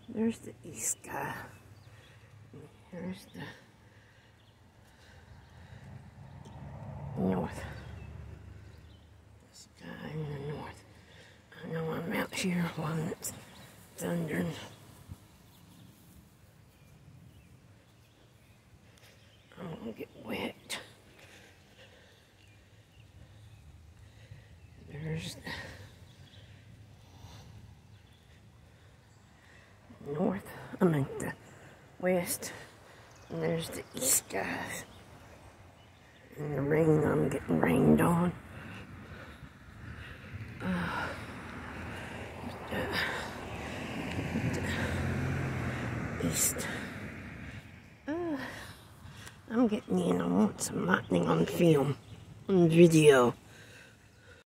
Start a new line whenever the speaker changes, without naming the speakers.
There's the east sky. Here's the north. The sky in the north. I know I'm out here while it's thundering. I'm gonna get wet. There's the north, the west, and there's the east skies. And the rain, I'm getting rained on. East. I'm getting in. I want some lightning on film, on video.